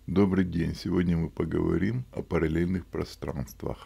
Добрый день. Сегодня мы поговорим о параллельных пространствах.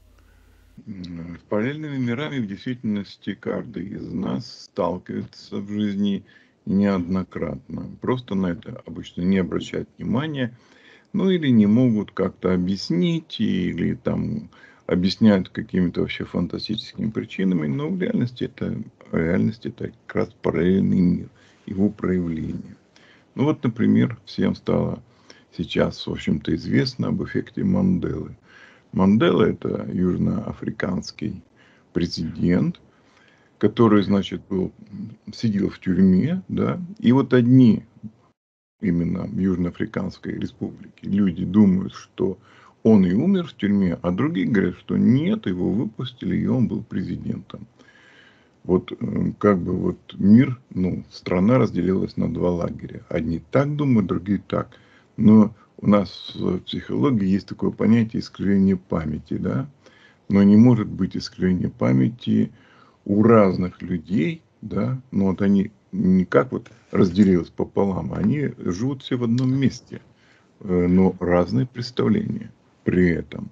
С параллельными мирами в действительности каждый из нас сталкивается в жизни неоднократно. Просто на это обычно не обращают внимания, ну или не могут как-то объяснить, или там объясняют какими-то вообще фантастическими причинами, но в реальности это как раз параллельный мир, его проявление. Ну вот, например, всем стало сейчас, в общем-то, известно об эффекте Манделы. Мандела – это южноафриканский президент, который, значит, сидел в тюрьме, да, и вот одни именно в Южноафриканской республике люди думают, что он и умер в тюрьме, а другие говорят, что нет, его выпустили, и он был президентом. Вот как бы вот мир, страна разделилась на два лагеря. Одни так думают, другие так. Но у нас в психологии есть такое понятие искривление памяти, да? Но не может быть искривление памяти у разных людей, да? Но вот они не как вот разделились пополам, они живут все в одном месте, но разные представления при этом.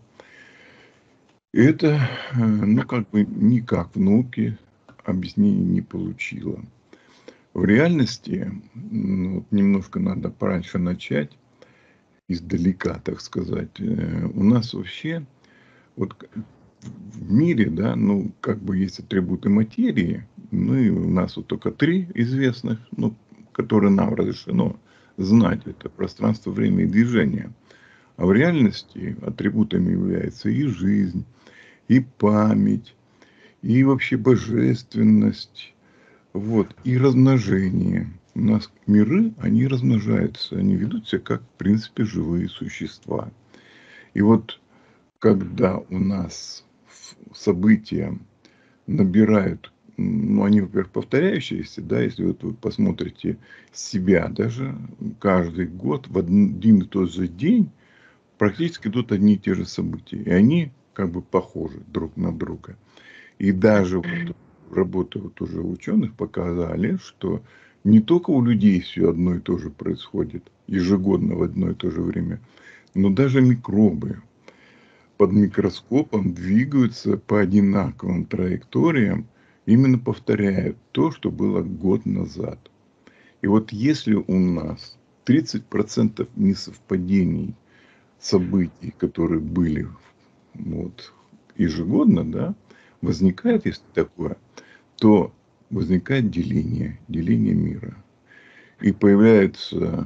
И это, как бы никак в науке объяснений не получила. В реальности, вот немножко надо пораньше начать, издалека, так сказать. У нас вообще, вот в мире, да, как бы есть атрибуты материи, и у нас вот только три известных, которые нам разрешено знать. Это пространство, время и движение. А в реальности атрибутами является и жизнь, и память, и вообще божественность, вот, и размножение. У нас миры, они размножаются, они ведут себя как, в принципе, живые существа. И вот, когда у нас события набирают, они, во-первых, повторяющиеся, да, если вот вы посмотрите себя, даже каждый год в один и тот же день практически идут одни и те же события. И они как бы похожи друг на друга. И даже вот работы вот уже ученых показали, что не только у людей все одно и то же происходит ежегодно в одно и то же время, но даже микробы под микроскопом двигаются по одинаковым траекториям, именно повторяют то, что было год назад. И вот если у нас 30% несовпадений событий, которые были вот, ежегодно, да, возникает, если такое, то возникает деление мира. И появляется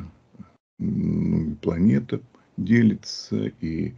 планета делится, и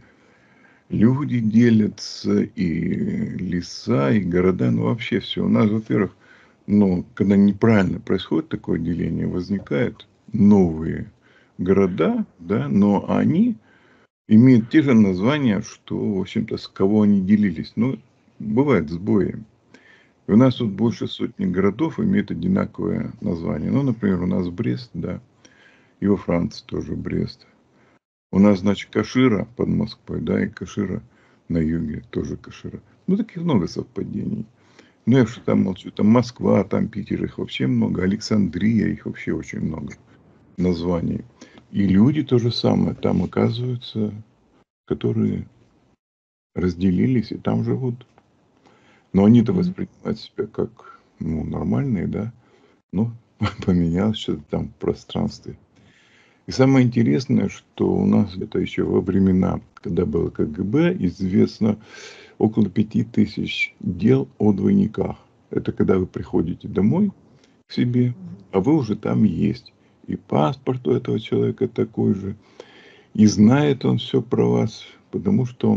люди делятся, и леса, и города, вообще все. У нас, во-первых, когда неправильно происходит такое деление, возникают новые города, да, но они имеют те же названия, что, в общем-то, с кого они делились. Бывает сбои. И у нас тут больше сотни городов имеют одинаковое название. Например, у нас Брест, да, и во Франции тоже Брест. У нас, значит, Кашира под Москвой, да, и Кашира на юге тоже Кашира. Таких много совпадений. Я что там молчу, там Москва, там Питер, их вообще много, Александрия, их вообще очень много названий. И люди то же самое там оказываются, которые разделились и там живут. Но они-то воспринимают себя как, нормальные, да. Поменялось что-то там в пространстве. И самое интересное, что у нас это еще во времена, когда было КГБ, известно около 5000 дел о двойниках. Это когда вы приходите домой к себе, а вы уже там есть. И паспорт у этого человека такой же. И знает он все про вас, потому что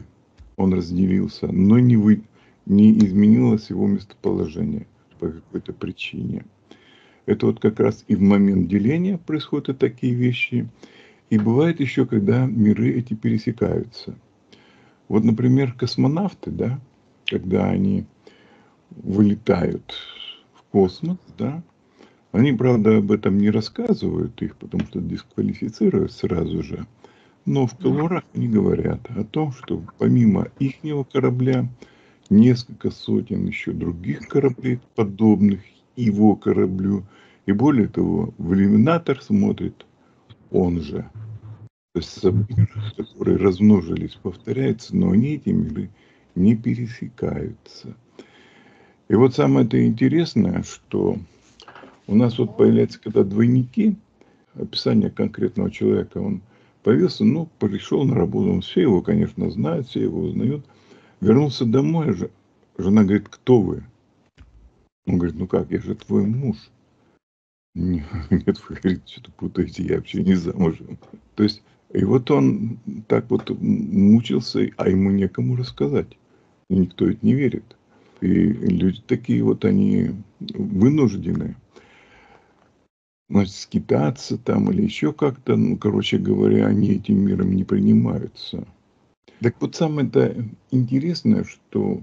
он разделился, но не изменилось его местоположение по какой-то причине. Это вот как раз и в момент деления происходят такие вещи. И бывает еще, когда миры эти пересекаются. Вот, например, космонавты, да, когда они вылетают в космос, да, они, правда, об этом не рассказывают их, потому что дисквалифицируют сразу же. Но в кулуарах они говорят о том, что помимо ихнего корабля несколько сотен еще других кораблей, подобных его кораблю. И более того, в иллюминатор смотрит он же. То есть события, которые размножились, повторяются, но они, эти миры, не пересекаются. И вот самое-то интересное, что у нас вот появляются, когда двойники, описание конкретного человека, он появился, ну, пришел на работу, все его, конечно, знают, все его узнают. Вернулся домой, жена говорит: кто вы? Он говорит: ну как, я же твой муж. Нет, вы, говорит, что-то путаете, я вообще не замужем. То есть, и вот он так вот мучился, а ему некому рассказать. И никто ведь не верит. И люди такие вот, они вынуждены, значит, скитаться там или еще как-то, ну, короче говоря, они этим миром не принимаются. Так вот, самое-то интересное, что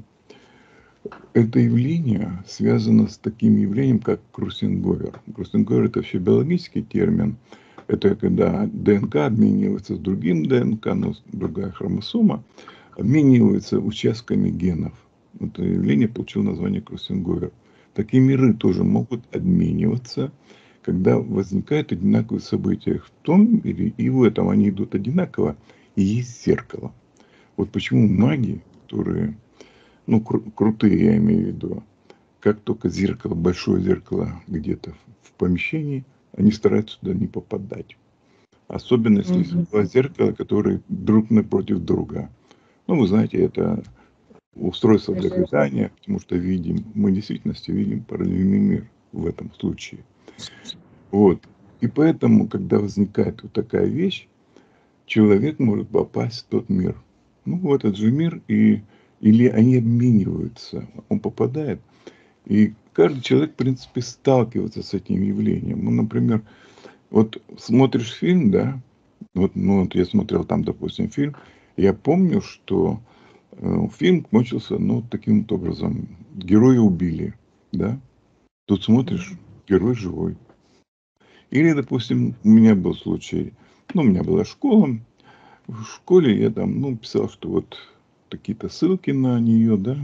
это явление связано с таким явлением, как кроссинговер. Кроссинговер – это вообще биологический термин. Это когда ДНК обменивается с другим ДНК, но другая хромосома, обменивается участками генов. Это явление получило название кроссинговер. Такие миры тоже могут обмениваться, когда возникают одинаковые события в том мире и в этом. Они идут одинаково, и есть зеркало. Вот почему маги, которые, ну, крутые, я имею в виду, как только зеркало, большое зеркало где-то в помещении, они стараются туда не попадать. Особенно если два зеркала, которые друг напротив друга. Ну, вы знаете, это устройство для питания, потому что видим, мы в действительности видим параллельный мир в этом случае. Вот. И поэтому, когда возникает вот такая вещь, человек может попасть в тот мир. Ну, в этот же мир, или они обмениваются, он попадает. И каждый человек, в принципе, сталкивается с этим явлением. Ну, например, вот смотришь фильм, да, вот, ну, вот я смотрел там, допустим, фильм, я помню, что фильм кончился, ну, таким вот образом. Героя убили, да. Тут смотришь, герой живой. Или, допустим, у меня был случай, ну, у меня была школа, в школе я там, ну, писал, что вот какие-то ссылки на нее, да,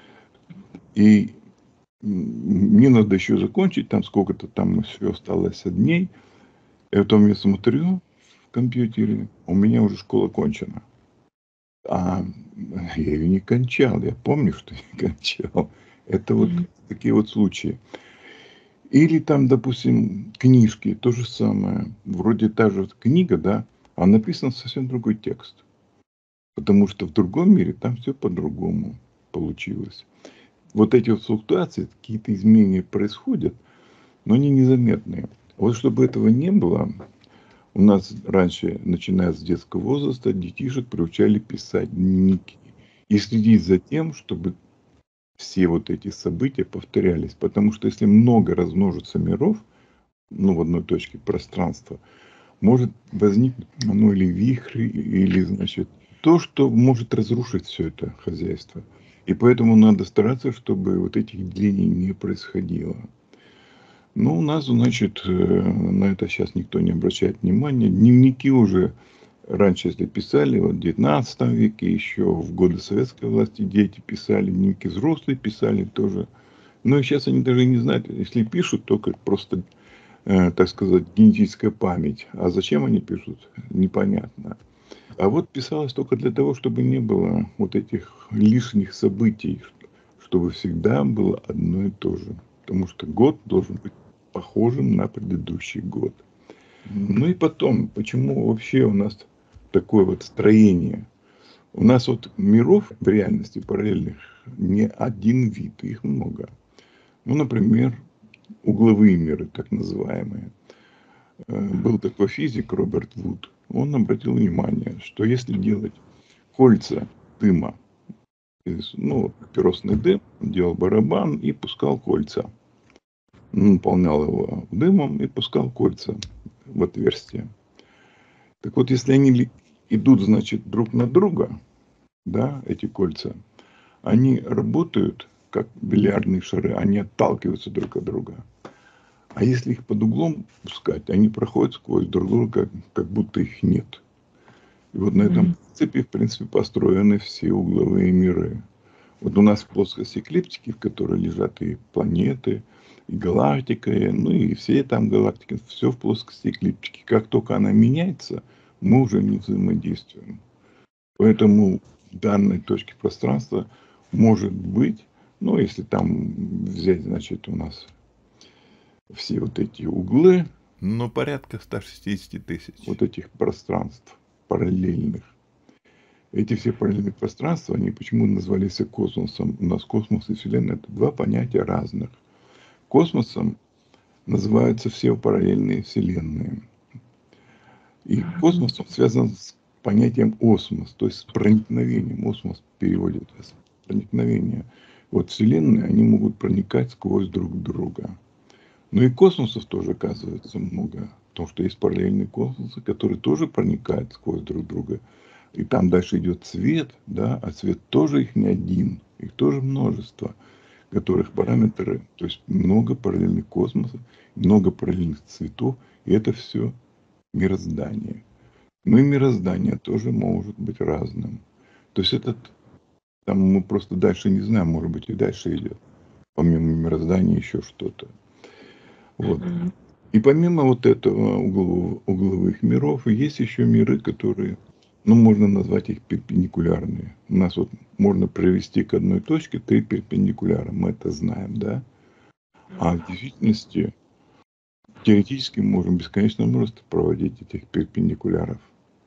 и мне надо еще закончить, там сколько-то там еще осталось дней. И потом я смотрю в компьютере, у меня уже школа кончена. А я ее не кончал, я помню, что не кончал. Это вот такие вот случаи. Или там, допустим, книжки, то же самое. Вроде та же книга, да, а написан совсем другой текст. Потому что в другом мире там все по-другому получилось. Вот эти вот флуктуации, какие-то изменения происходят, но они незаметные. Вот чтобы этого не было, у нас раньше, начиная с детского возраста, детишек приучали писать дневники и следить за тем, чтобы все вот эти события повторялись. Потому что если много размножится миров, ну, в одной точке пространства, может возникнуть, ну, или вихрь, или, значит, то, что может разрушить все это хозяйство. И поэтому надо стараться, чтобы вот этих делений не происходило. Ну, у нас, значит, на это сейчас никто не обращает внимания. Дневники уже раньше, если писали, вот в 19 веке еще, в годы советской власти дети писали, дневники взрослые писали тоже. Но сейчас они даже не знают, если пишут, только просто, так сказать, генетическая память. А зачем они пишут, непонятно. А вот писалось только для того, чтобы не было вот этих лишних событий, чтобы всегда было одно и то же. Потому что год должен быть похожим на предыдущий год. Ну и потом, почему вообще у нас такое вот строение? У нас вот миров в реальности параллельных не один вид, их много. Ну, например, угловые миры, так называемые. Был такой физик Роберт Вуд. Он обратил внимание, что если делать кольца дыма, ну, папиросный дым, он делал барабан и пускал кольца. Наполнял его дымом и пускал кольца в отверстие. Так вот, если они идут, значит, друг на друга, да, эти кольца, они работают как бильярдные шары, они отталкиваются друг от друга. А если их под углом пускать, они проходят сквозь друг друга, как будто их нет. И вот на этом принципе, в принципе, построены все угловые миры. Вот у нас в плоскости эклиптики, в которой лежат и планеты, и галактика, ну и все там галактики, все в плоскости эклиптики. Как только она меняется, мы уже не взаимодействуем. Поэтому в данной точке пространства может быть, ну, если там взять, значит, у нас все вот эти углы, Ну, порядка 160 тысяч. вот этих пространств параллельных. Эти все параллельные пространства, они почему назвались космосом? У нас космос и Вселенная – это два понятия разных. Космосом называются все параллельные вселенные. И космосом связан с понятием осмос, то есть с проникновением. Осмос переводит с проникновение. Вот вселенные, они могут проникать сквозь друг друга. Но и космосов тоже, оказывается, много. Потому что есть параллельные космосы, которые тоже проникают сквозь друг друга. И там дальше идет свет, да, а свет тоже их не один, их тоже множество, которых параметры, то есть много параллельных космосов, много параллельных цветов, и это все мироздание. Ну и мироздание тоже может быть разным. То есть этот, там мы просто дальше не знаем, может быть и дальше идет. Помимо мироздания еще что-то. Вот. И помимо вот этого угловых миров, есть еще миры, которые, ну, можно назвать их перпендикулярные. У нас вот можно привести к одной точке 3 перпендикуляра, мы это знаем, да? А в действительности теоретически мы можем бесконечное множество проводить этих перпендикуляров.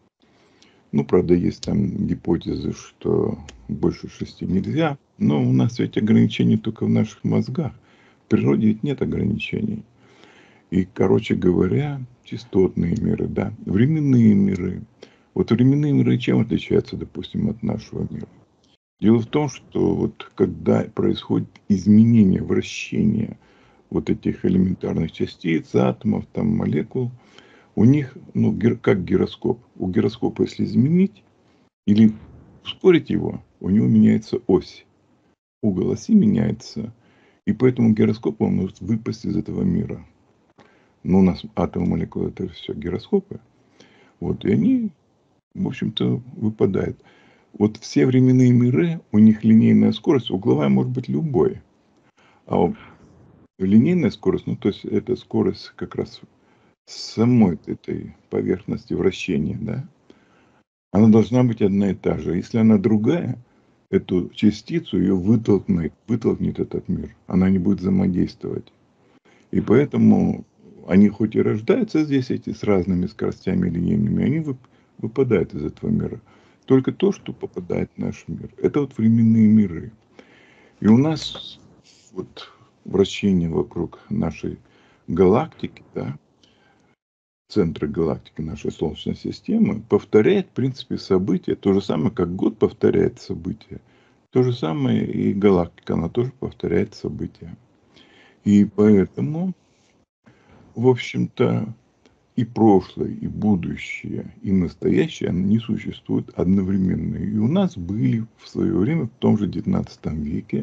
Ну, правда, есть там гипотезы, что больше 6 нельзя, но у нас ведь ограничения только в наших мозгах. В природе ведь нет ограничений. И, короче говоря, частотные миры, да, временные миры. Вот временные миры чем отличаются, допустим, от нашего мира? Дело в том, что вот когда происходит изменение, вращение вот этих элементарных частиц, атомов, там, молекул, у них, ну, как гироскоп. У гироскопа, если изменить или ускорить его, у него меняется ось. Угол оси меняется. И поэтому гироскоп, он может выпасть из этого мира. Но у нас атомы, молекулы, это все гироскопы. Вот, и они, в общем-то, выпадают. Вот все временные миры, у них линейная скорость, угловая может быть любой. А линейная скорость, ну, то есть это скорость как раз самой этой поверхности вращения, да, она должна быть одна и та же. Если она другая, эту частицу ее вытолкнет этот мир. Она не будет взаимодействовать. И поэтому они хоть и рождаются здесь, эти с разными скоростями линейными, они выпадают из этого мира. Только то, что попадает в наш мир, это вот временные миры. И у нас вот вращение вокруг нашей галактики, да, центра галактики нашей Солнечной системы, повторяет, в принципе, события. То же самое, как год повторяет события. То же самое и галактика, она тоже повторяет события. И поэтому, в общем-то, и прошлое, и будущее, и настоящее, они существуют одновременно. И у нас были в свое время, в том же 19 веке,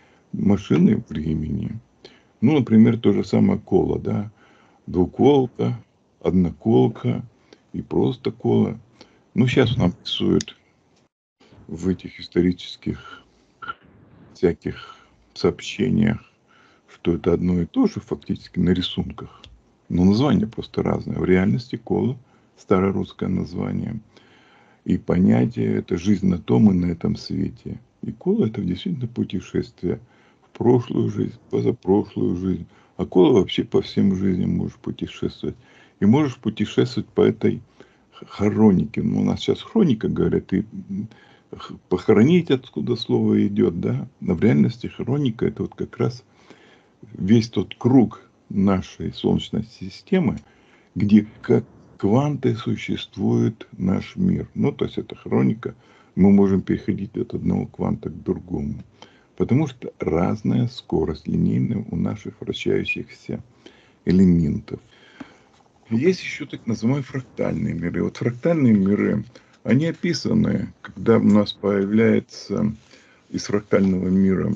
машины времени. Ну, например, то же самое коло, да, двуколка, одноколка и просто кола. Ну, сейчас нам рисуют в этих исторических всяких сообщениях, что это одно и то же фактически на рисунках. Но название просто разное. В реальности кола старорусское название. И понятие это жизнь на том и на этом свете. И кола это действительно путешествие в прошлую жизнь, позапрошлую жизнь. А кола вообще по всем жизням можешь путешествовать. И можешь путешествовать по этой хронике. Ну, у нас сейчас хроника говорят, и похоронить откуда слово идет, да. Но в реальности хроника это вот как раз весь тот круг нашей Солнечной системы, где как кванты существует наш мир. Ну, то есть это хроника. Мы можем переходить от одного кванта к другому. Потому что разная скорость линейная у наших вращающихся элементов. Есть еще так называемые фрактальные миры. Вот фрактальные миры, они описаны, когда у нас появляется из фрактального мира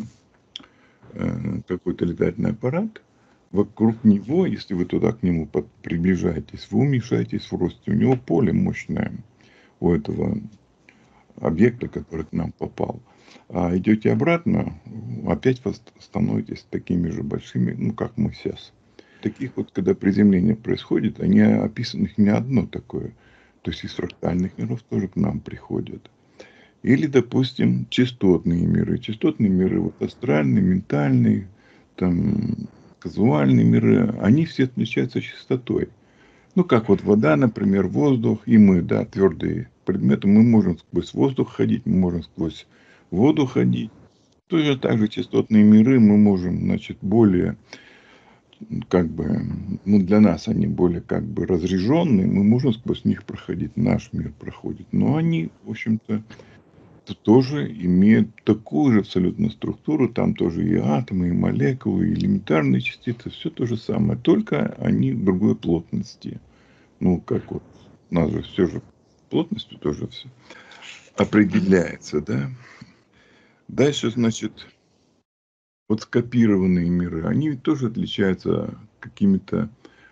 какой-то летательный аппарат, вокруг него, если вы туда к нему приближаетесь, вы уменьшаетесь в росте. У него поле мощное, у этого объекта, который к нам попал. А идете обратно, опять вы становитесь такими же большими, ну, как мы сейчас. Таких вот, когда приземление происходит, они описаны, их не одно такое. То есть из фрактальных миров тоже к нам приходят. Или, допустим, частотные миры. Частотные миры, вот астральные, ментальные, там, казуальные миры, они все отличаются частотой. Ну, как вот вода, например, воздух, и мы, да, твердые предметы, мы можем сквозь воздух ходить, мы можем сквозь воду ходить. Точно так же частотные миры мы можем, значит, более, как бы, ну, для нас они более, как бы, разряженные, мы можем сквозь них проходить, наш мир проходит. Но они, в общем-то, тоже имеют такую же абсолютно структуру, там тоже и атомы, и молекулы, и элементарные частицы, все то же самое, только они другой плотности. Ну, как вот, у нас же все же плотностью тоже все определяется, да. Дальше, значит, вот скопированные миры, они ведь тоже отличаются какими-то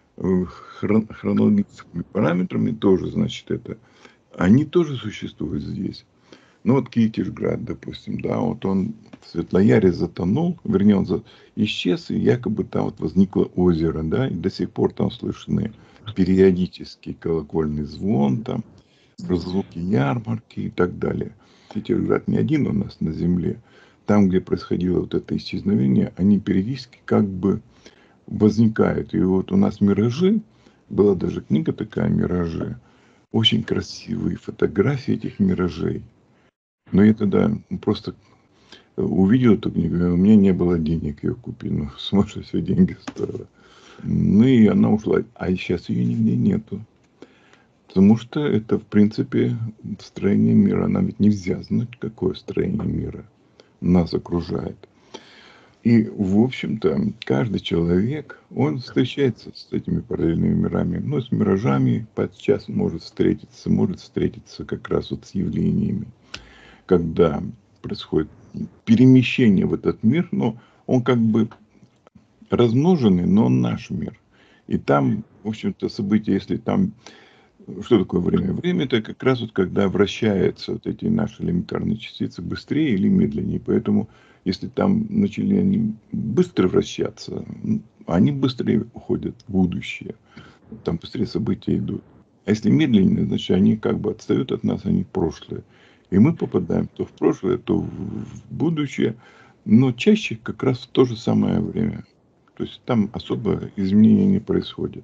хронологическими параметрами, тоже, значит, это, они тоже существуют здесь. Ну, вот Китежград, допустим, да, вот он в Светлояре затонул, вернее, он исчез, и якобы там вот возникло озеро, да, и до сих пор там слышны периодический колокольный звон, там, звуки ярмарки и так далее. Китежград не один у нас на земле. Там, где происходило вот это исчезновение, они периодически как бы возникают. И вот у нас миражи, была даже книга такая «Миражи», очень красивые фотографии этих миражей. Но я тогда просто увидел эту книгу, у меня не было денег ее купить. Ну, сумасшедшие деньги стоило. Ну, и она ушла. А сейчас ее нигде нету. Потому что это, в принципе, строение мира. Нам ведь нельзя знать, какое строение мира нас окружает. И, в общем-то, каждый человек, он встречается с этими параллельными мирами. Ну, с миражами подчас может встретиться как раз вот с явлениями, когда происходит перемещение в этот мир, но он как бы размноженный, но он наш мир. И там, в общем-то, события, если там... Что такое время? Время – это как раз вот когда вращаются вот эти наши элементарные частицы быстрее или медленнее. Поэтому, если там начали они быстро вращаться, они быстрее уходят в будущее. Там быстрее события идут. А если медленнее, значит, они как бы отстают от нас, они в прошлое. И мы попадаем то в прошлое, то в будущее, но чаще как раз в то же самое время. То есть там особо изменения не происходит.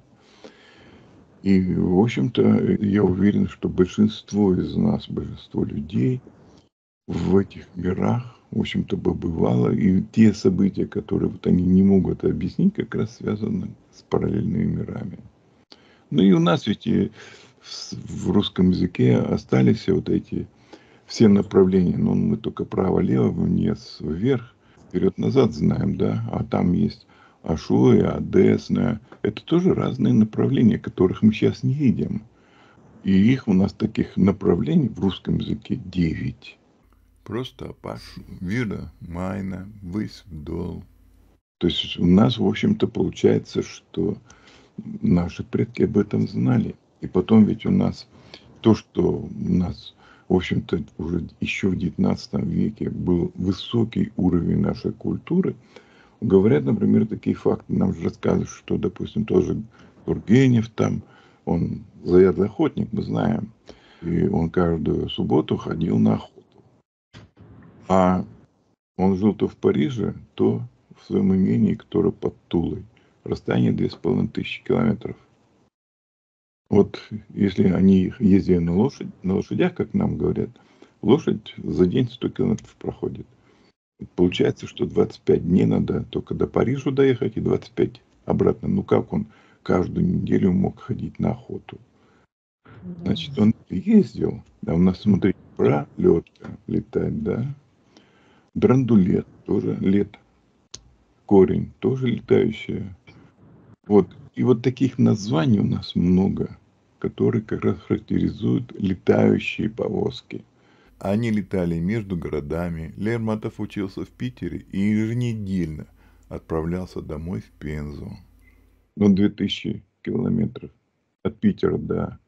И, в общем-то, я уверен, что большинство из нас, большинство людей в этих мирах, в общем-то, побывало. И те события, которые вот они не могут объяснить, как раз связаны с параллельными мирами. Ну и у нас ведь и в русском языке остались вот эти все направления. Но мы только право-лево, вниз, вверх, вперед-назад знаем, да. А там есть Ашуя, Одесная. Это тоже разные направления, которых мы сейчас не видим. И их у нас таких направлений в русском языке 9. Просто Апаш, Вира, Майна, Высь, Вдол. То есть у нас, в общем-то, получается, что наши предки об этом знали. И потом ведь у нас то, что у нас, в общем-то, уже еще в XIX веке был высокий уровень нашей культуры, говорят, например, такие факты. Нам же рассказывают, что, допустим, тоже Тургенев там, он заядлый охотник, мы знаем. И он каждую субботу ходил на охоту. А он жил то в Париже, то в своем имении, которое под Тулой. Расстояние 2500 километров. Вот если они ездили на лошадях, как нам говорят, лошадь за день 100 километров проходит. Получается, что 25 дней надо только до Парижа доехать и 25 обратно. Ну как он каждую неделю мог ходить на охоту? Значит, он ездил. Да, у нас, смотри, пролетка летает, да. Драндулет тоже лет. Корень тоже летающая. Вот. И вот таких названий у нас много, которые как раз характеризуют летающие повозки. Они летали между городами. Лермонтов учился в Питере и еженедельно отправлялся домой в Пензу. Ну, 2000 километров от Питера до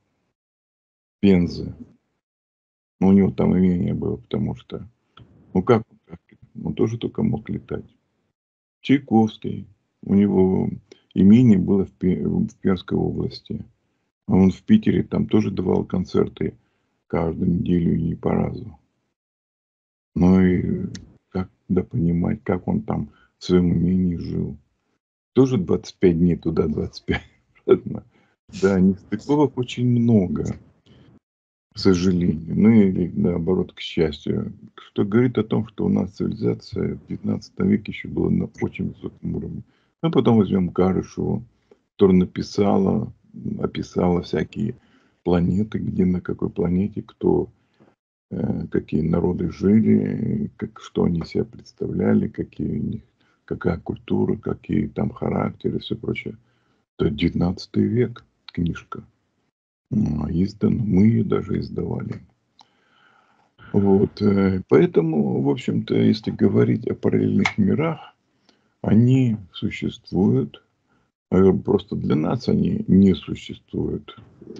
Пензы. Но у него там имение было, потому что... Ну как? Он тоже только мог летать. Чайковский. У него имение было в Пермской области. А он в Питере там тоже давал концерты каждую неделю и по разу. Ну и как да понимать, как он там в своем имении жил. Тоже 25 дней туда, 25 обратно. Да, нестыковок очень много, к сожалению. Ну или наоборот, к счастью. Что говорит о том, что у нас цивилизация в 19 веке еще была на очень высоком уровне. Ну, потом возьмем Карышеву, которая описала всякие планеты, где на какой планете кто, какие народы жили, что они себя представляли, какие у них, какая культура, какие там характеры и все прочее. Это 19 век книжка. Издана, мы ее даже издавали. Вот, поэтому, в общем-то, если говорить о параллельных мирах, они существуют, просто для нас они не существуют.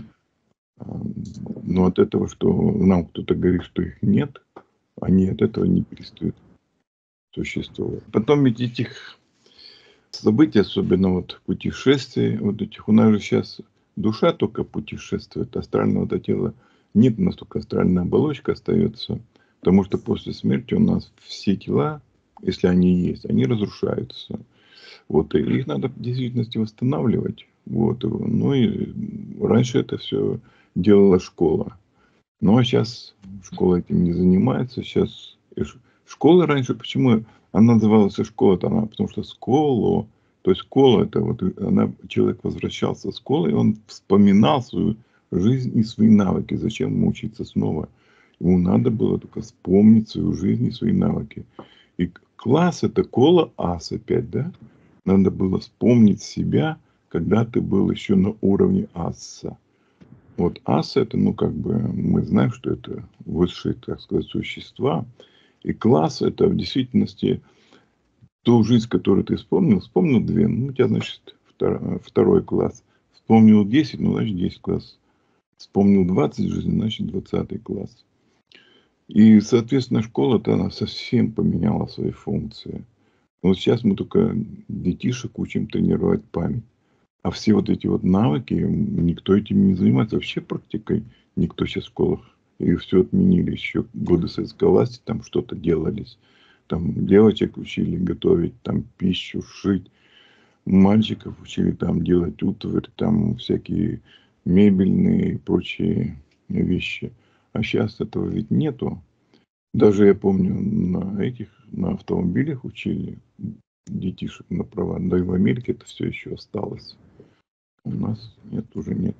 Но от этого, что нам кто-то говорит, что их нет, они от этого не перестают существовать. Потом ведь этих событий, особенно вот путешествий, вот этих, у нас же сейчас душа только путешествует, астрального тела нет, у нас только астральная оболочка остается, потому что после смерти у нас все тела, если они есть, они разрушаются. Вот, и их надо в действительности восстанавливать. Вот, ну и раньше это все делала школа. Ну а сейчас школа этим не занимается. Сейчас школа раньше, почему она называлась школа-то? Она, потому что сколо, то есть школа это вот она, человек возвращался с школы, и он вспоминал свою жизнь и свои навыки. Зачем ему учиться снова? Ему надо было только вспомнить свою жизнь и свои навыки. И класс это кола ас опять, да? Надо было вспомнить себя, когда ты был еще на уровне асса. Вот асы это, ну, как бы, мы знаем, что это высшие, так сказать, существа. И класс это в действительности ту жизнь, которую ты вспомнил 2, ну, у тебя, значит, второй класс. Вспомнил 10, ну, значит, 10 класс. Вспомнил 20 жизней, значит, 20 класс. И, соответственно, школа-то, она совсем поменяла свои функции. Вот сейчас мы только детишек учим тренировать память. А все вот эти вот навыки, никто этим не занимается. Вообще практикой никто сейчас в школах. И все отменили. Еще годы советской власти там что-то делались. Там девочек учили готовить там пищу, шить. Мальчиков учили там делать утварь, там всякие мебельные и прочие вещи. А сейчас этого ведь нету. Даже я помню, на автомобилях учили детишек на права. Да и в Америке это все еще осталось. У нас нет, уже нет.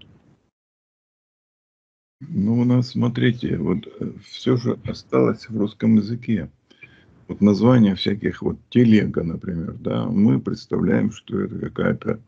Ну, у нас, смотрите, вот все же осталось в русском языке. Вот названия всяких, вот телега, например, да, мы представляем, что это какая-то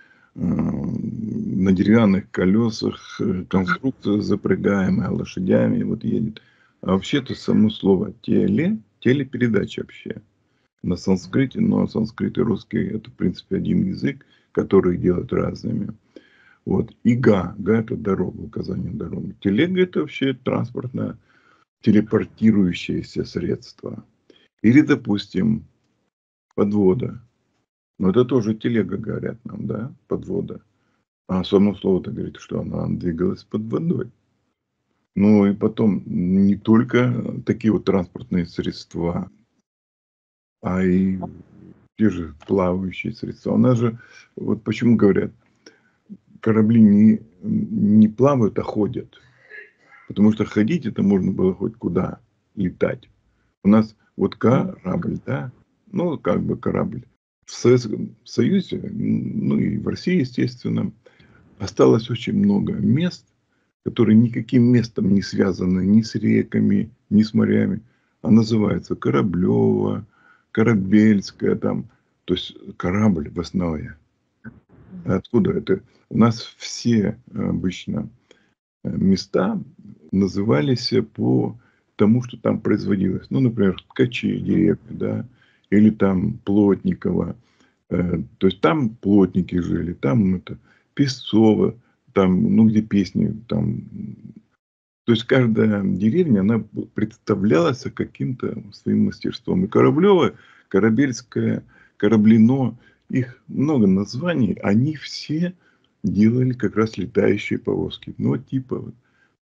на деревянных колесах конструкция, запрягаемая лошадями, вот едет. А вообще-то само слово телепередача вообще на санскрите, но санскрит и русский это, в принципе, один язык, который делают разными. Вот. И га это дорога, указание дороги. Телега это вообще транспортное, телепортирующееся средство. Или, допустим, подвода. Но это тоже телега, говорят нам, да, подвода. А само слово-то говорит, что она двигалась под водой. Ну и потом не только такие вот транспортные средства, а и те же плавающие средства. У нас же, вот почему говорят, корабли не плавают, а ходят. Потому что ходить это можно было хоть куда летать. У нас вот корабль, да, ну, как бы корабль. В Советском Союзе, ну и в России, естественно, осталось очень много мест, которые никаким местом не связаны ни с реками, ни с морями, а называются Кораблево, Корабельская, там, то есть корабль в основе. Откуда это? У нас все обычно места назывались по тому, что там производилось. Ну, например, Ткачи деревня, да, или там Плотниково. То есть там плотники жили, там это Песцово, там, ну, где песни, там. То есть каждая деревня, она представлялась каким-то своим мастерством. И Кораблево, Корабельская, Кораблино, их много названий, они все делали как раз летающие повозки. Ну, типа вот,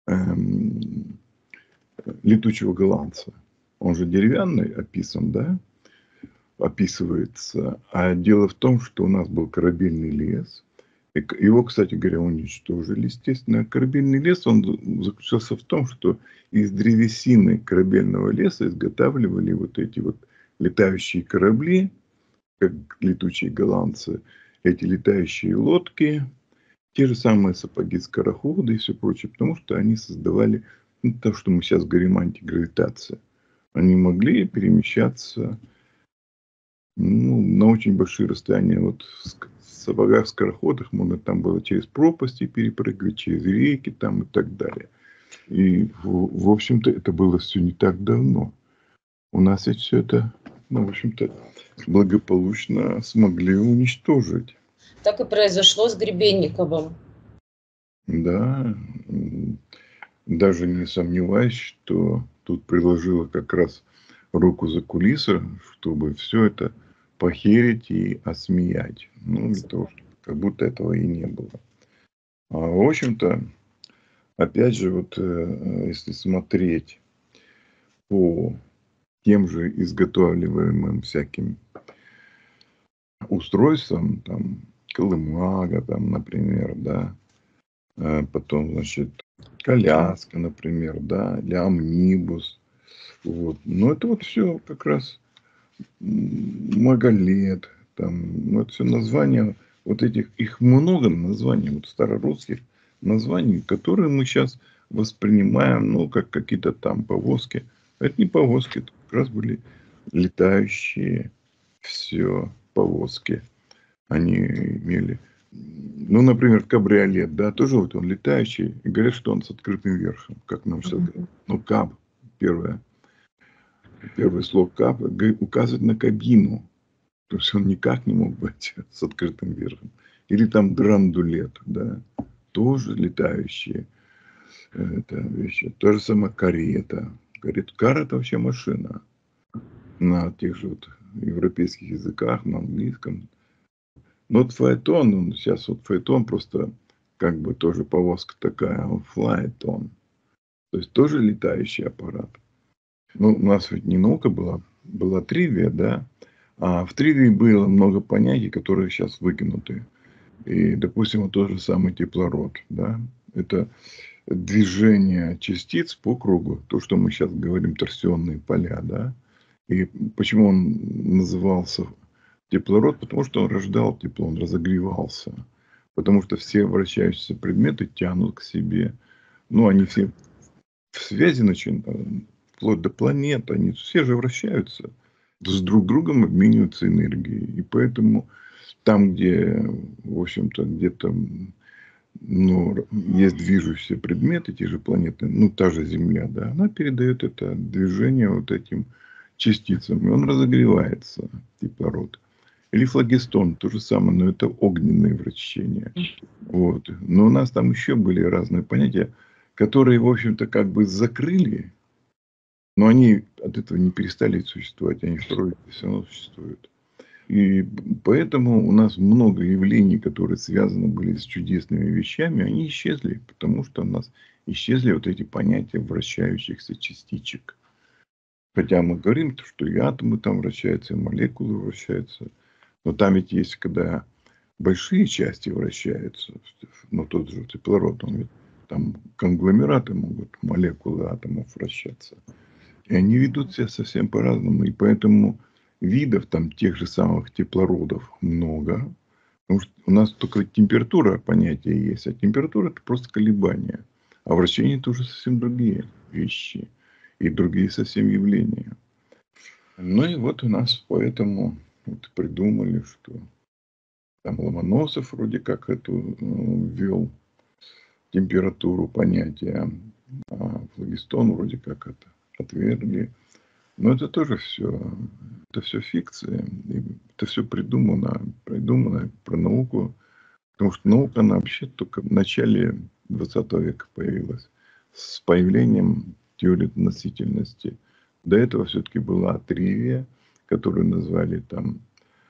летучего голландца. Он же деревянный описан, да? Описывается. А дело в том, что у нас был корабельный лес. Его, кстати говоря, уничтожили, естественно. Корабельный лес, он заключался в том, что из древесины корабельного леса изготавливали вот эти вот летающие корабли, как летучие голландцы, эти летающие лодки, те же самые сапоги-скороходы и все прочее, потому что они создавали то, что мы сейчас говорим антигравитация. Они могли перемещаться на очень большие расстояния. Вот в сапогах-скороходах можно там было через пропасти перепрыгивать, через реки там и так далее. И, в общем-то, это было все не так давно. У нас ведь все это, в общем-то, благополучно смогли уничтожить. Так и произошло с Гребенниковым. Да, даже не сомневаюсь, что тут приложила как раз руку за кулисы, чтобы все это похерить и осмеять. Для того, чтобы как будто этого и не было. А в общем-то, опять же, вот если смотреть по тем же изготавливаемым всяким устройствам, там, колымага, там, например, да, потом, значит, коляска, например, да, или амнибус. Вот. Но это вот все как раз многолет, там, вот все названия, вот этих, их много названий, вот старорусских названий, которые мы сейчас воспринимаем, как какие-то там повозки. Это не повозки, это как раз были летающие все повозки. Они имели, например, кабриолет, да, тоже вот он летающий, и говорят, что он с открытым верхом, как нам сейчас говорят. Каб, первый слог каб указывает на кабину. То есть он никак не мог быть с открытым верхом. Или там драндулет, да, тоже летающие вещи. То же самое карета. Кар это вообще машина. На тех же вот европейских языках, на английском. Но вот фаэтон, сейчас вот фаэтон просто как бы тоже повозка такая, он флайтон. То есть тоже летающий аппарат. У нас ведь не наука была тривия, да. А в тривии было много понятий, которые сейчас выкинуты. И, допустим, вот тот же самый теплород, да. Это движение частиц по кругу. То, что мы сейчас говорим, торсионные поля, да. И почему он назывался теплород? Потому что он рождал тепло, он разогревался. Потому что все вращающиеся предметы тянут к себе. Они все в связи начинают, вплоть до планет. Они все же вращаются. С друг другом обмениваются энергией. И поэтому там, где, в общем-то, где-то есть движущиеся предметы, те же планеты, та же Земля, да, она передает это движение вот этим частицам, и он разогревается, теплород. Или флагистон, то же самое, но это огненные вращения. Вот. Но у нас там еще были разные понятия, которые, в общем-то, как бы закрыли, но они от этого не перестали существовать, они в природе все равно существуют. И поэтому у нас много явлений, которые связаны были с чудесными вещами, они исчезли, потому что у нас исчезли вот эти понятия вращающихся частичек. Хотя мы говорим, что и атомы там вращаются, и молекулы вращаются. Но там ведь есть, когда большие части вращаются, тот же теплород, там конгломераты могут, молекулы атомов вращаться. И они ведут себя совсем по-разному. И поэтому видов там тех же самых теплородов много. Потому что у нас только температура понятие есть. А температура это просто колебания. А вращение это уже совсем другие вещи. И другие совсем явления. И вот у нас поэтому придумали, что там Ломоносов вроде как эту ввел температуру понятия. А флагистон вроде как это отвергли. Но это тоже это все фикция. Это все придумано про науку. Потому что наука, она вообще только в начале 20 века появилась. С появлением теории относительности. До этого все-таки была тривия, которую назвали там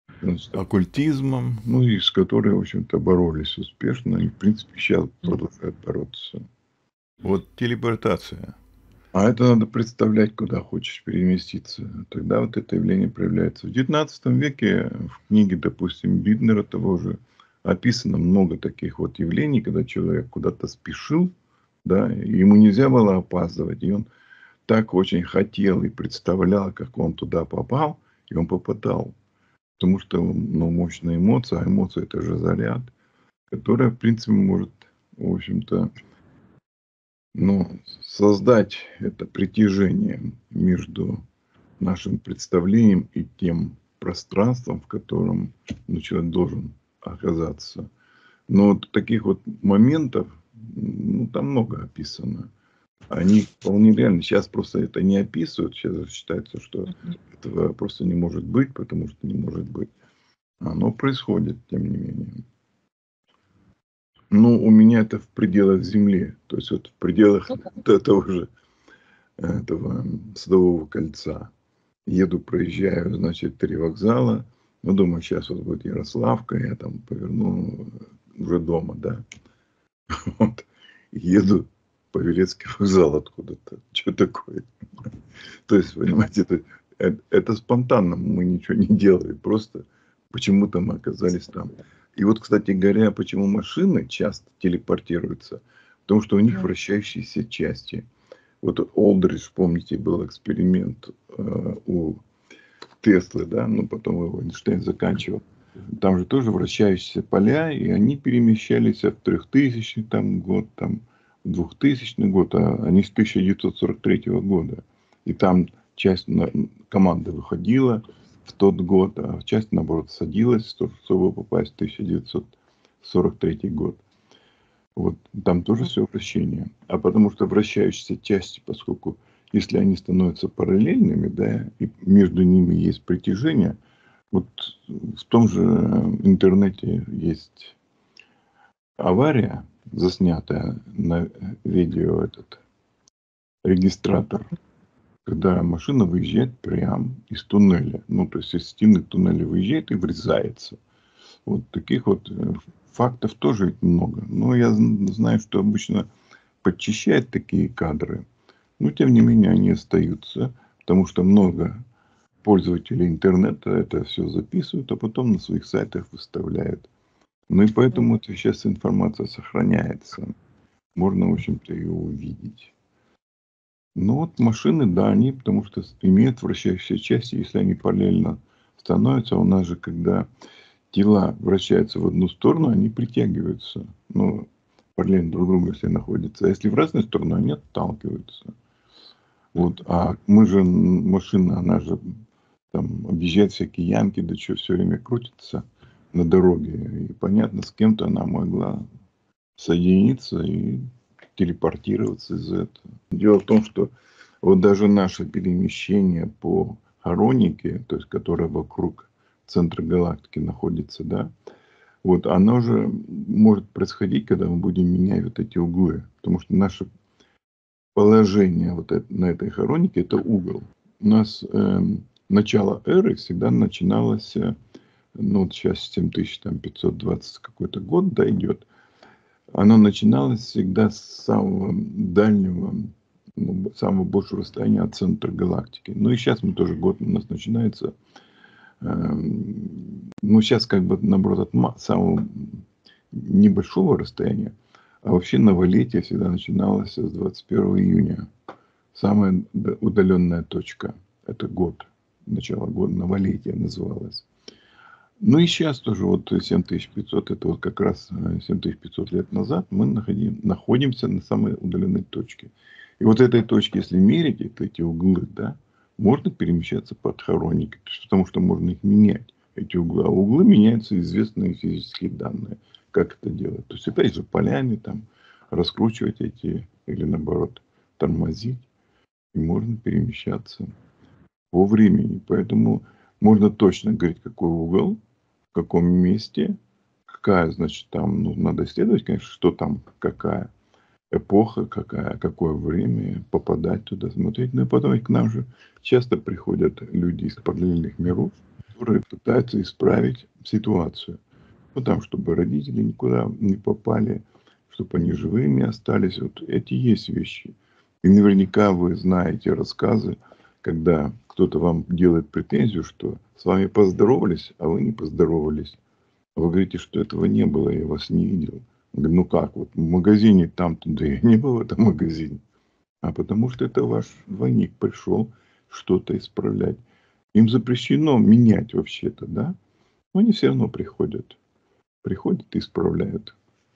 Значит, оккультизмом. ну и с которой, в общем-то, боролись успешно. И, в принципе, сейчас продолжают бороться. Вот телепортация. А это надо представлять, куда хочешь переместиться. Тогда вот это явление проявляется. В XIX веке в книге, допустим, Биднера того же описано много таких вот явлений, когда человек куда-то спешил, да, и ему нельзя было опаздывать. И он так очень хотел и представлял, как он туда попал, и он попадал. Потому что, ну, мощная эмоция, а эмоция это же заряд, которая, в принципе, может, в общем-то, ну, создать это притяжение между нашим представлением и тем пространством, в котором, ну, человек должен оказаться. Но вот таких вот моментов, ну, там много описано. Они вполне реальны. Сейчас просто это не описывают. Сейчас считается, что этого просто не может быть, потому что не может быть. Оно происходит, тем не менее. Ну, у меня это в пределах Земли. То есть, вот в пределах вот этого же этого Садового кольца. Еду, проезжаю, значит, 3 вокзала. Ну, думаю, сейчас вот будет Ярославка, я там поверну уже дома, да. Вот. Еду по Павелецкий вокзал откуда-то. Что такое? То есть, понимаете, это спонтанно, мы ничего не делали, просто почему-то мы оказались там. И вот, кстати говоря, почему машины часто телепортируются, потому что у них вращающиеся части. Вот Олдридж, помните, был эксперимент у Теслы, да, ну потом его Эйнштейн заканчивал. Там же тоже вращающиеся поля, и они перемещались в 3000 там, год, там, в 2000 год, а они с 1943 года. И там часть команды выходила в тот год, а часть, наоборот, садилась, чтобы попасть в 1943 год. Вот там тоже все вращение. А потому что вращающиеся части, поскольку если они становятся параллельными, да, и между ними есть притяжение, вот в том же интернете есть авария, заснятая на видео этот регистратор, когда машина выезжает прямо из туннеля. Ну, то есть из стены туннеля выезжает и врезается. Вот таких вот фактов тоже много. Но я знаю, что обычно подчищают такие кадры. Но, тем не менее, они остаются. Потому что много пользователей интернета это все записывают, а потом на своих сайтах выставляют. Ну и поэтому это сейчас информация сохраняется. Можно, в общем-то, ее увидеть. Ну вот машины, да, они, потому что имеют вращающиеся части, если они параллельно становятся. У нас же, когда тела вращаются в одну сторону, они притягиваются. Ну, параллельно друг другу, если находятся. А если в разные стороны, они отталкиваются. Вот. А мы же, машина, она же там объезжает всякие ямки, да что, все время крутится на дороге. И понятно, с кем-то она могла соединиться и телепортироваться из этого. Дело в том, что вот даже наше перемещение по хронике, то есть которая вокруг центра галактики находится, да, вот оно же может происходить, когда мы будем менять вот эти углы. Потому что наше положение вот на этой хронике это угол. У нас начало эры всегда начиналось, ну вот сейчас 7520 какой-то год, да, идет. Оно начиналось всегда с самого дальнего, ну, самого большего расстояния от центра галактики. Ну и сейчас мы тоже год у нас начинается. Ну, сейчас как бы, наоборот, от самого небольшого расстояния. А вообще новолетие всегда начиналось с 21 июня. Самая удаленная точка. Это год. Начало года, новолетие называлось. Ну и сейчас тоже вот 7500, это вот как раз 7500 лет назад мы находимся на самой удаленной точке. И вот этой точке, если мерить эти углы, да, можно перемещаться под хроникой, потому что можно их менять, эти углы. А углы меняются известные физические данные. Как это делать? То есть опять же полями там раскручивать эти, или наоборот тормозить. И можно перемещаться по времени. Поэтому можно точно говорить, какой угол, в каком месте, какая, значит, там, ну, надо исследовать, конечно, что там, какая эпоха, какое время, попадать туда, смотреть. Ну и потом к нам же часто приходят люди из параллельных миров, которые пытаются исправить ситуацию. Ну, там, чтобы родители никуда не попали, чтобы они живыми остались. Вот эти есть вещи. И наверняка вы знаете рассказы, когда кто-то вам делает претензию, что с вами поздоровались, а вы не поздоровались. А вы говорите, что этого не было, я вас не видел. Он говорит, ну как, вот в магазине там-то, да я не был в этом магазине. А потому что это ваш двойник пришел что-то исправлять. Им запрещено менять вообще-то, да? Но они все равно приходят. Приходят и исправляют.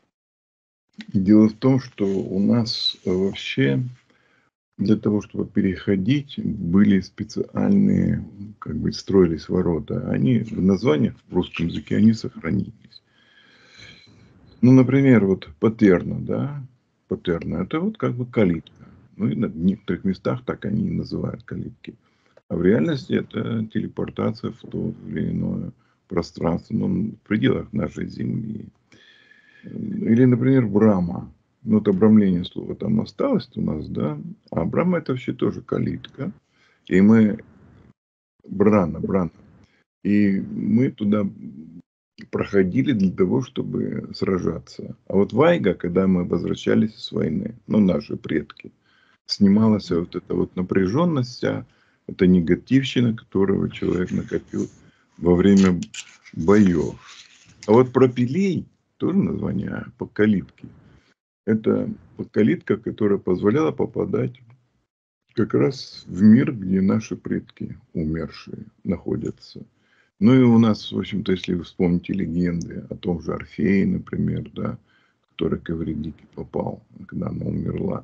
Дело в том, что у нас вообще для того, чтобы переходить, были специальные, как бы строились ворота. Они в названиях в русском языке они сохранились. Ну, например, вот патерна, да? Патерна – это вот как бы калитка. Ну, и в некоторых местах так они и называют калитки. А в реальности это телепортация в то или иное пространство, ну, в пределах нашей Земли. Или, например, брама. Ну, вот обрамление слова там осталось у нас, да? А брама – это вообще тоже калитка. И мы… Брана. И мы туда проходили для того, чтобы сражаться. А вот Вайга, когда мы возвращались с войны, ну, наши предки, снималась вот эта вот напряженность вся, это негативщина, которую человек накопил во время боев. А вот про Пелей, тоже название апокалипки, это калитка, которая позволяла попадать как раз в мир, где наши предки умершие находятся. Ну и у нас, в общем-то, если вы вспомните легенды о том же Орфее, например, да, который к Эвридике попал, когда она умерла.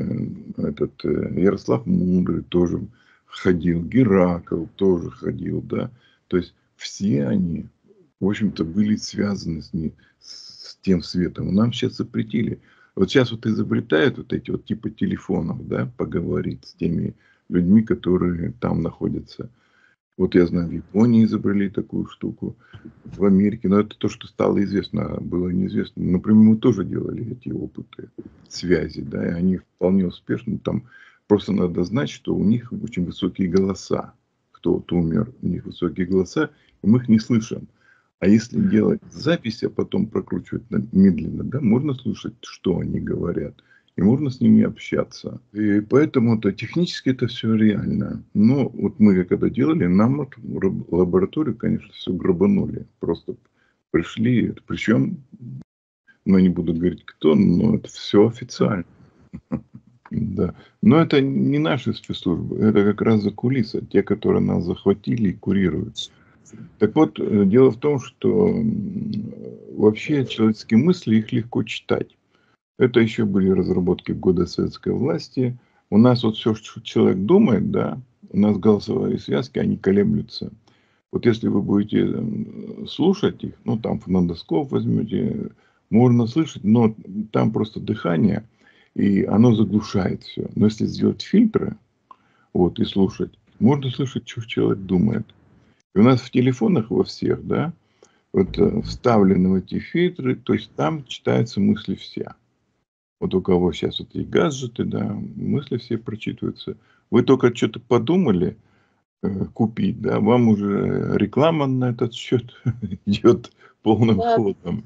Ярослав Мудрый тоже ходил, Геракл тоже ходил, да. То есть все они, в общем-то, были связаны с тем светом. Нам сейчас запретили. Вот сейчас вот изобретают вот эти вот типа телефонов, да, поговорить с теми людьми, которые там находятся. Вот я знаю, в Японии изобрели такую штуку, в Америке. Но это то, что стало известно, было неизвестно. Например, мы тоже делали эти опыты связи, да, и они вполне успешны. Там просто надо знать, что у них очень высокие голоса. Кто-то умер, у них высокие голоса, и мы их не слышим. А если делать запись, а потом прокручивать медленно, да, можно слушать, что они говорят. И можно с ними общаться. И поэтому-то технически это все реально. Но вот мы когда делали, нам вот в лабораторию, конечно, все грабанули. Просто пришли, причем, ну, не буду говорить кто, но это все официально. Да. Но это не наши спецслужбы, это как раз за кулиса, те, которые нас захватили и курируют. Так вот, дело в том, что вообще человеческие мысли, их легко читать. Это еще были разработки в годы советской власти. У нас вот все, что человек думает, да, у нас голосовые связки, они колеблются. Вот если вы будете слушать их, ну, там фонендоскоп возьмете, можно слышать, но там просто дыхание, и оно заглушает все. Но если сделать фильтры, вот, и слушать, можно слышать, что человек думает. И у нас в телефонах во всех, да, вот вставлены в эти фильтры, то есть там читаются мысли все. Вот у кого сейчас вот эти гаджеты, да, мысли все прочитываются. Вы только что-то подумали купить, да, вам уже реклама на этот счет идет полным Да, ходом.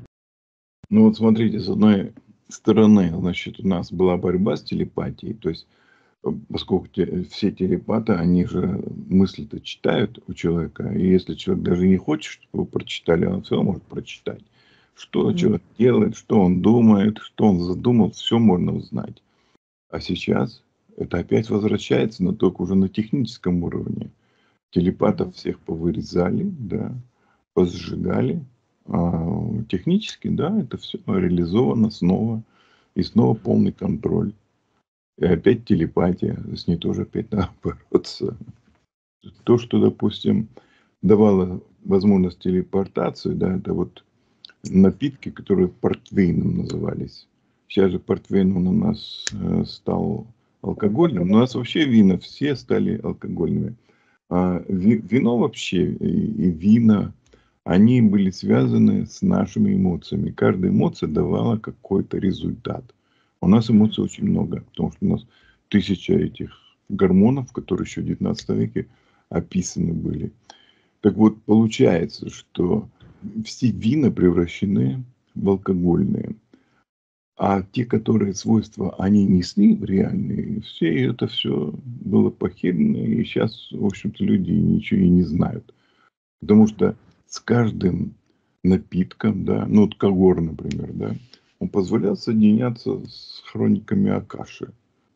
Ну вот смотрите, с одной стороны, значит, у нас была борьба с телепатией, то есть поскольку все телепаты, они же мысли-то читают у человека, и если человек даже не хочет, чтобы его прочитали, он все равно может прочитать. Что человек делает, что он думает, что он задумал, все можно узнать. А сейчас это опять возвращается, но только уже на техническом уровне. Телепатов всех повырезали, да, позажигали. А технически, да, это все реализовано снова. И снова полный контроль. И опять телепатия. С ней тоже опять надо бороться. То, что, допустим, давало возможность телепортации, да, это вот напитки, которые портвейном назывались. Сейчас же портвейн он у нас стал алкогольным. У нас вообще вина все стали алкогольными. А вино вообще и вина, они были связаны с нашими эмоциями. Каждая эмоция давала какой-то результат. У нас эмоций очень много, потому что у нас 1000 этих гормонов, которые еще в 19 веке описаны были. Так вот, получается, что все вина превращены в алкогольные, а те, которые свойства они несли реальные, это все было похерено, и сейчас, в общем-то, люди ничего и не знают. Потому что с каждым напитком, да, ну вот Когор, например, да, он позволял соединяться с хрониками Акаши.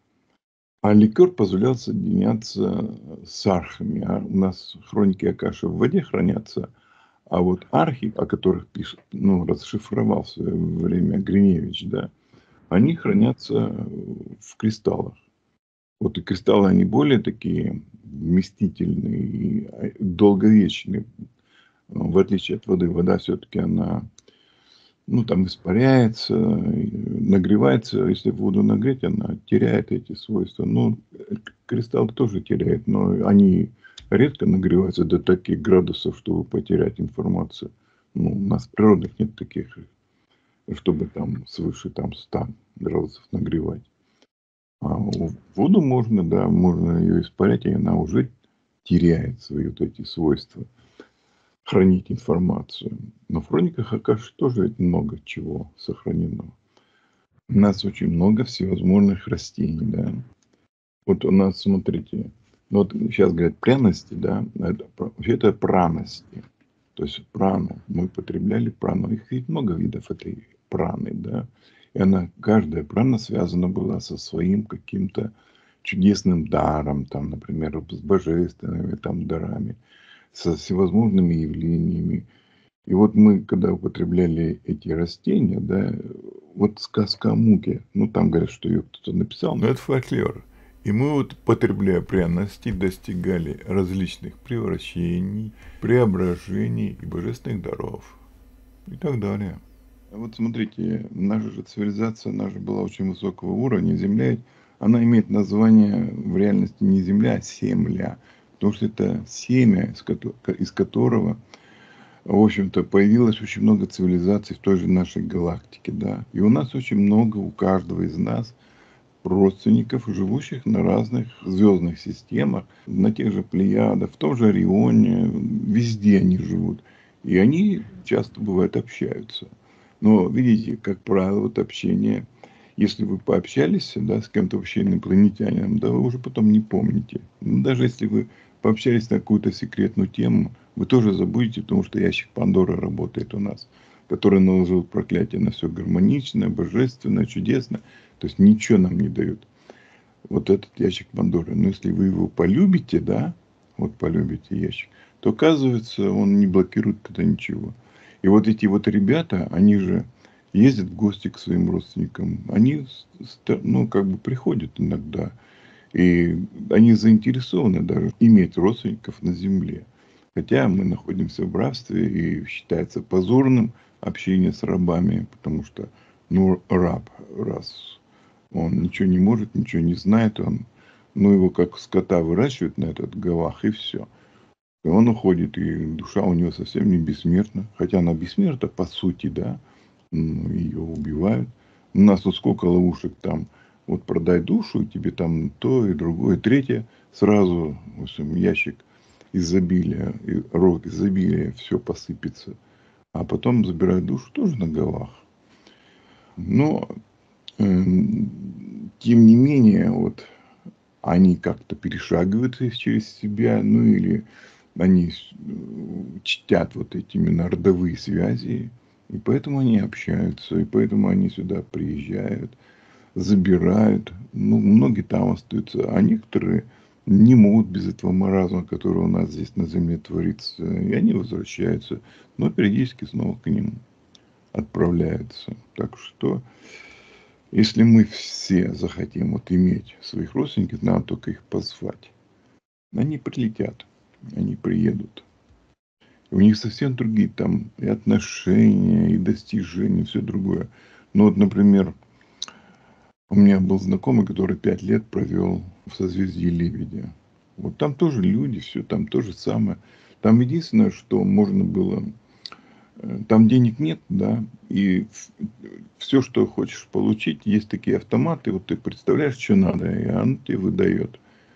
А ликер позволял соединяться с архами. А у нас хроники Акаши в воде хранятся, а вот архи, о которых пишет, ну, расшифровал в свое время Гриневич, да, они хранятся в кристаллах. Вот и кристаллы, они более такие вместительные и долговечные. В отличие от воды, вода все-таки она, ну, там испаряется, нагревается. Если воду нагреть, она теряет эти свойства. Ну, кристалл тоже теряет, но они редко нагреваются до таких градусов, чтобы потерять информацию. Ну, у нас в природных нет таких, чтобы там свыше там 100 градусов нагревать. А воду можно, да, можно ее испарять, и она уже теряет свои вот эти свойства хранить информацию. Но в хрониках Акаши тоже много чего сохранено. У нас очень много всевозможных растений, да. Вот у нас, смотрите, ну вот сейчас говорят пряности, да, вообще это праности. То есть прану. Мы потребляли прану. Их ведь много видов этой праны, да. И она, каждая прана связана была со своим каким-то чудесным даром, там, например, с божественными там дарами, со всевозможными явлениями. И вот мы, когда употребляли эти растения, да, вот сказка о муке, ну там говорят, что ее кто-то написал. Но это фольклор. И мы вот, потребляя пряности, достигали различных превращений, преображений и божественных даров. И так далее. Вот смотрите, наша же цивилизация, наша была очень высокого уровня. Земля, она имеет название в реальности не Земля, а Семля. Потому что это семя, из которого, в общем-то, появилось очень много цивилизаций в той же нашей галактике. Да? И у нас очень много, у каждого из нас, родственников, живущих на разных звездных системах, на тех же Плеядах, в том же Орионе, везде они живут. И они часто, бывает, общаются. Но, видите, как правило, вот общение, если вы пообщались, да, с кем-то вообще инопланетянином, да, вы уже потом не помните. Ну, даже если вы пообщались на какую-то секретную тему, вы тоже забудете, потому что ящик Пандоры работает у нас, который наложил проклятие на все гармоничное, божественное, чудесное. То есть ничего нам не дают. Вот этот ящик Пандоры. Но если вы его полюбите, да, вот полюбите ящик, то оказывается, он не блокирует тогда ничего. И вот эти вот ребята, они же ездят в гости к своим родственникам. Они, ну, как бы приходят иногда. И они заинтересованы даже иметь родственников на земле. Хотя мы находимся в рабстве, и считается позорным общение с рабами, потому что, ну, раб, раз он ничего не может, ничего не знает, он, ну, его как скота выращивают на этот говах, и все. И он уходит, и душа у него совсем не бессмертна. Хотя она бессмертна, по сути, да, ее убивают. У нас тут сколько ловушек там. Вот продай душу, и тебе там то, и другое, и третье. Сразу, в общем, ящик изобилия, рог изобилия, все посыпется. А потом забирают душу тоже на головах. Но, тем не менее, вот они как-то перешагивают через себя, ну или они чтят вот эти именно родовые связи, и поэтому они общаются, и поэтому они сюда приезжают, забирают. Ну, многие там остаются, а некоторые не могут без этого маразма, который у нас здесь на земле творится, и они возвращаются, но периодически снова к ним отправляются. Так что, если мы все захотим вот иметь своих родственников, надо только их позвать. Они прилетят, они приедут. У них совсем другие там и отношения, и достижения, все другое. Ну вот, например, у меня был знакомый, который 5 лет провел в созвездии Лебедя. Вот там тоже люди, все там то же самое. Там единственное, что можно было... Там денег нет, да, и все, что хочешь получить, есть такие автоматы, вот ты представляешь, что надо, и он тебе выдает.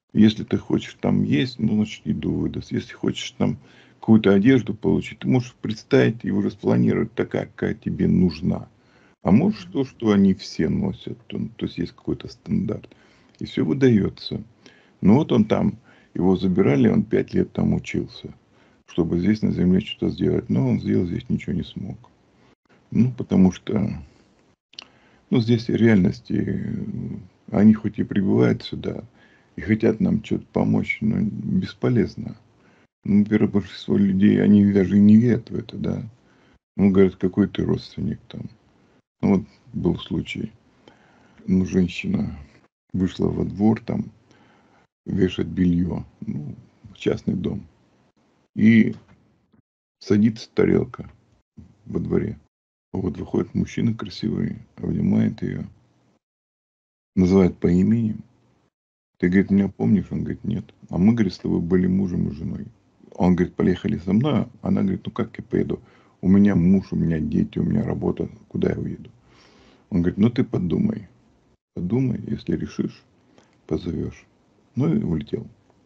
Если ты хочешь там есть, ну, значит, еду выдаст. Если хочешь там какую-то одежду получить, ты можешь представить и уже спланировать такая, какая тебе нужна. А можешь то, что они все носят. То есть есть какой-то стандарт. И все выдается. Ну вот он там, его забирали, он 5 лет там учился, чтобы здесь на земле что-то сделать. Но он сделать здесь ничего не смог. Ну, потому что, ну, здесь реальности, они хоть и прибывают сюда и хотят нам что-то помочь, но бесполезно. Ну, во-первых, большинство людей, они даже и не верят в это, да. Ну, говорят, какой ты родственник там. Ну, вот был случай. Ну, женщина вышла во двор там вешать белье, ну, в частный дом. И садится тарелка во дворе. Вот выходит мужчина красивый, обнимает ее, называет по имени. Ты, говорит, меня помнишь? Он говорит, нет. А мы, говорит, с тобой были мужем и женой. Он говорит, поехали со мной. Она говорит, ну как я поеду? У меня муж, у меня дети, у меня работа. Куда я уеду? Он говорит, ну ты подумай. Подумай, если решишь, позовешь. Ну и улетел.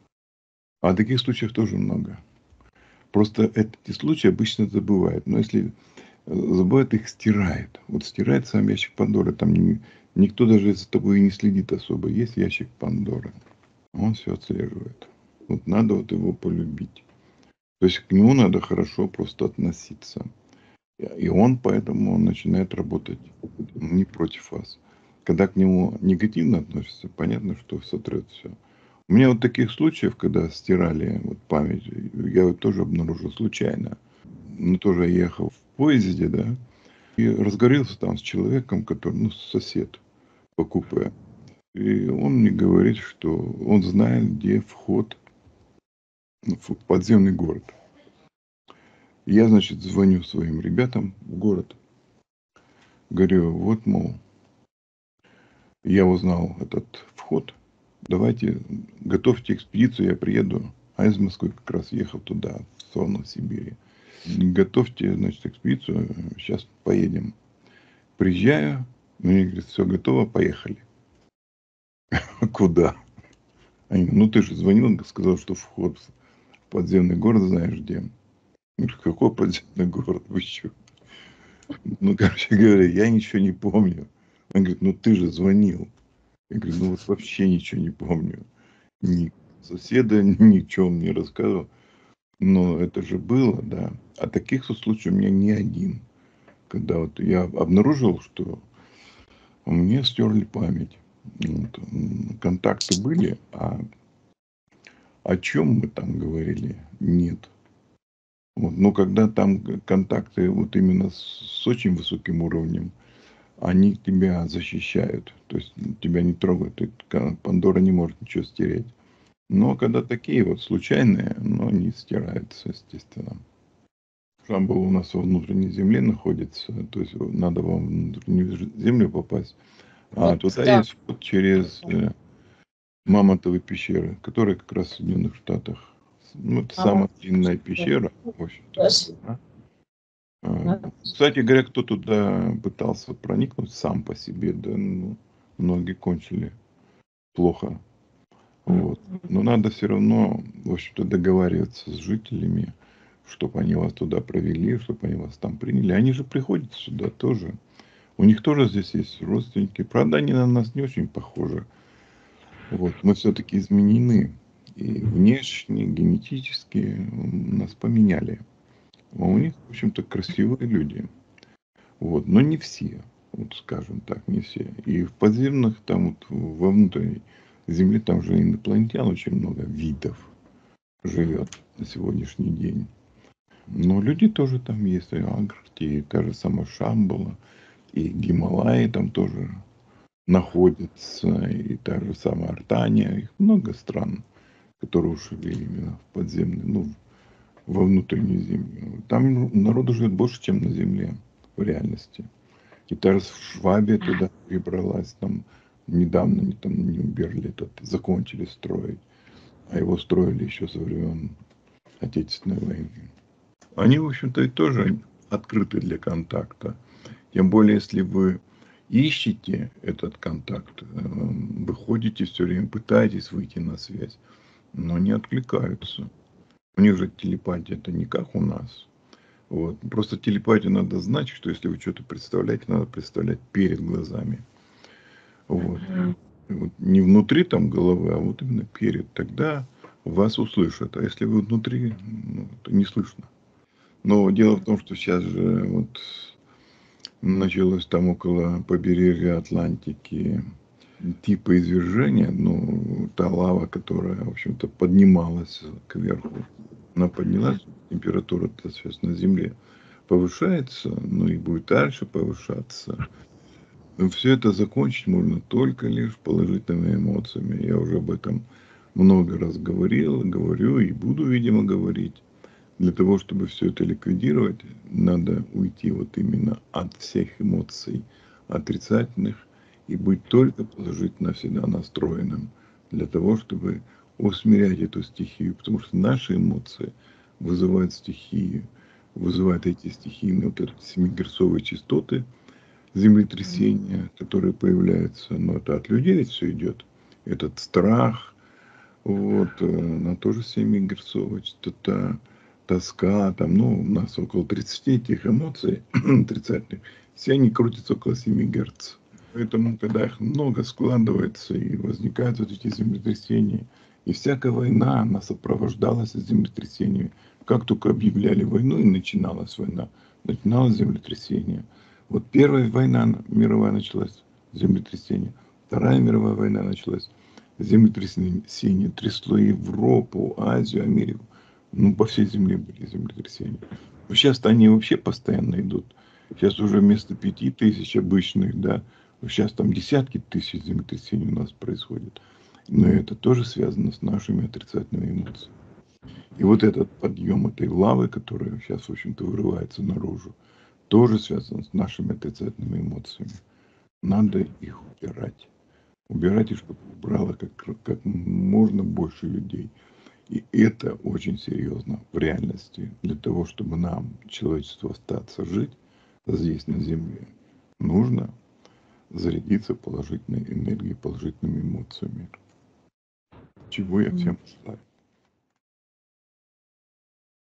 А таких случаев тоже много. Просто эти случаи обычно забывают. Но если забывают, их стирает. Вот стирает сам ящик Пандоры. Там никто даже за тобой и не следит особо. Есть ящик Пандоры. Он все отслеживает. Вот надо вот его полюбить. То есть к нему надо хорошо просто относиться. И он поэтому начинает работать не против вас. Когда к нему негативно относятся, понятно, что сотрет все. У меня вот таких случаев, когда стирали вот память, я вот тоже обнаружил случайно. Ну, тоже ехал в поезде, да, и разговорился там с человеком, который, ну, сосед по купе. И он мне говорит, что он знает, где вход в подземный город. Я, значит, звоню своим ребятам в город. Говорю, вот, мол, я узнал этот вход. Давайте, готовьте экспедицию, я приеду. А из Москвы как раз ехал туда, в сторону Сибири. Готовьте, значит, экспедицию, сейчас поедем. Приезжаю, мне говорят, все готово, поехали. А куда? Они говорят, ну ты же звонил, сказал, что вход в подземный город знаешь где. Я говорю, какой подземный город, вы что? Ну, короче говоря, я ничего не помню. Он говорит, ну ты же звонил. Я говорю, ну вот вообще ничего не помню. Ни соседа, ничего он не рассказывал. Но это же было, да. А таких случаев у меня не один. Когда вот я обнаружил, что мне стерли память. Вот. Контакты были, а о чем мы там говорили, нет. Вот. Но когда там контакты вот именно с очень высоким уровнем, они тебя защищают. То есть тебя не трогают. Пандора не может ничего стереть. Но когда такие вот случайные, но не стираются, естественно. Шамбал у нас во внутренней земле находится, то есть надо во внутреннюю землю попасть. А Вот, туда да. есть вход через Мамонтовые пещеры, которые как раз в Соединенных Штатах. Ну, это самая длинная пещера, в общем-то. Кстати говоря, кто туда пытался проникнуть сам по себе, да, ну, многие кончили плохо. Вот. Но надо все равно, в общем-то, договариваться с жителями, чтобы они вас туда провели, чтобы они вас там приняли. Они же приходят сюда тоже. У них тоже здесь есть родственники. Правда, они на нас не очень похожи. Вот. Мы все-таки изменены. И внешне, генетически нас поменяли. А у них, в общем-то, красивые люди. Вот. Но не все. Вот скажем так, не все. И в подземных, там вот во внутренней земле, там же инопланетян очень много видов живет на сегодняшний день. Но люди тоже там есть. И Арктика, и та же самая Шамбала, и Гималаи там тоже находятся, и та же самая Артания. Их много стран, которые ушли именно в подземные, ну, во внутреннюю землю. Там народу живет больше, чем на Земле в реальности. И та же Швабия туда перебралась, там недавно они там Нюрнберг этот закончили строить, а его строили еще со времен Отечественной войны. Они, в общем-то, и тоже открыты для контакта. Тем более, если вы ищете этот контакт, выходите все время, пытаетесь выйти на связь, но не откликаются. У них же телепатия это не как у нас. Вот. Просто телепатию надо знать, что если вы что-то представляете, надо представлять перед глазами. Вот. Вот не внутри там головы, а вот именно перед. Тогда вас услышат. А если вы внутри, ну, то не слышно. Но дело в том, что сейчас же вот началось там около побережья Атлантики типа извержения, ну, та лава, которая, в общем-то, поднималась кверху, она поднялась, температура, соответственно, на Земле повышается, ну и будет дальше повышаться. Но все это закончить можно только лишь положительными эмоциями. Я уже об этом много раз говорил, говорю и буду, видимо, говорить. Для того, чтобы все это ликвидировать, надо уйти вот именно от всех эмоций отрицательных и быть только положительно всегда настроенным для того, чтобы усмирять эту стихию. Потому что наши эмоции вызывают стихию, вызывают эти стихийные вот эти 7-герцовые частоты землетрясения, которые появляются. Но это от людей ведь все идет. Этот страх, вот, на тоже 7-герцовая частота, тоска, там, ну, у нас около 30 этих эмоций отрицательных, все они крутятся около 7 Гц. Поэтому, когда их много складывается и возникают вот эти землетрясения, и всякая война, она сопровождалась землетрясениями. Как только объявляли войну и начиналась война, начиналось землетрясение. Вот первая война мировая началась, землетрясение. Вторая мировая война началась, землетрясение. Трясло Европу, Азию, Америку. Ну, по всей земле были землетрясения. Но сейчас они вообще постоянно идут. Сейчас уже вместо 5000 обычных, да, сейчас там десятки тысяч землетрясений у нас происходит. Но это тоже связано с нашими отрицательными эмоциями. И вот этот подъем этой лавы, которая сейчас, в общем-то, вырывается наружу, тоже связан с нашими отрицательными эмоциями. Надо их убирать. Убирать, и чтобы убрало как можно больше людей. И это очень серьезно в реальности. Для того, чтобы нам, человечеству, остаться жить здесь, на Земле, нужно зарядиться положительной энергией, положительными эмоциями. Чего я всем желаю.